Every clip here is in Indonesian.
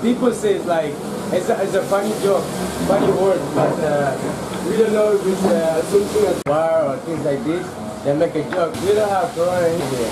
people say it's a funny joke, funny word, but we don't know if it's something as war or things like this. They make a joke. We don't have corona in here.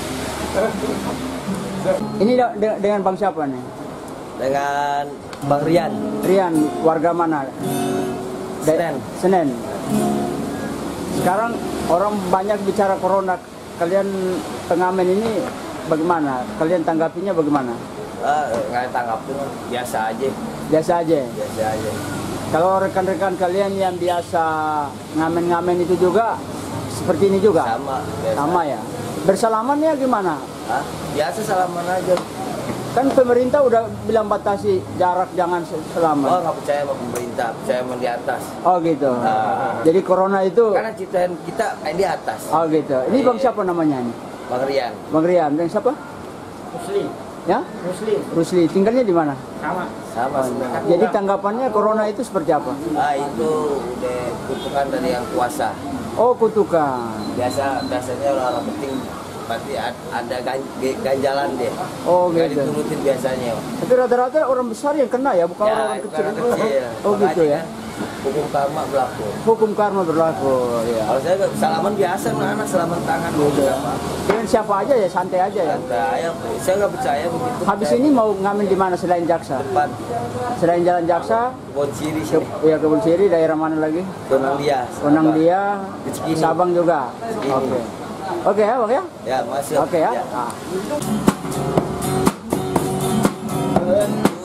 Ini dengan Bang siapa nih? Dengan Bang Rian. Rian, warga mana? Senen. Senen. Sekarang orang banyak bicara corona. Kalian pengamen ini bagaimana? Kalian tanggapinya bagaimana? Nggak tanggapin, biasa aja. Biasa aja. Biasa aja. Kalau rekan-rekan kalian yang biasa ngamen-ngamen itu juga seperti ini juga? Sama. Biasa. Sama ya. Bersalamannya gimana? Hah? Biasa salaman aja. Kan pemerintah udah bilang batasi jarak, jangan salaman. Oh, nggak percaya sama pemerintah, percaya sama di atas. Oh gitu. Jadi corona itu. Karena ciptaan kita di atas. Oh gitu. Ini Bang siapa namanya ini? Bang Rian. Bang Rian. Dan siapa? Muslim. Ya? Muslim. Rusli. Tinggalnya di mana? Sama sebenarnya. Jadi tanggapannya corona itu seperti apa? Itu udah kutukan dari yang kuasa. Oh kutukan. Biasanya orang penting berarti ada ganjalan deh. Oh nggak gitu. diturutin biasanya. Tapi rata-rata orang besar yang kena ya, bukan orang kecil. Orang kecil. Oh gitu ya. Hukum karma berlaku. Hukum karma berlaku. Ya. Kalau saya salaman biasa, anak salaman tangan gitu. Dengan siapa aja ya, santai aja ya. Santai, saya nggak percaya begitu. Habis ini mau ngamen di mana selain Jaksa? Depan Selain Jalan Jaksa, Kebon Siri sini. ya Kebun Siri, daerah mana lagi? Gunung dia. Onang dia, Rezeki. Sabang juga. Oke. Oke ya, Bang ya? Ya, masuk. Oke ya. Ya. Ah.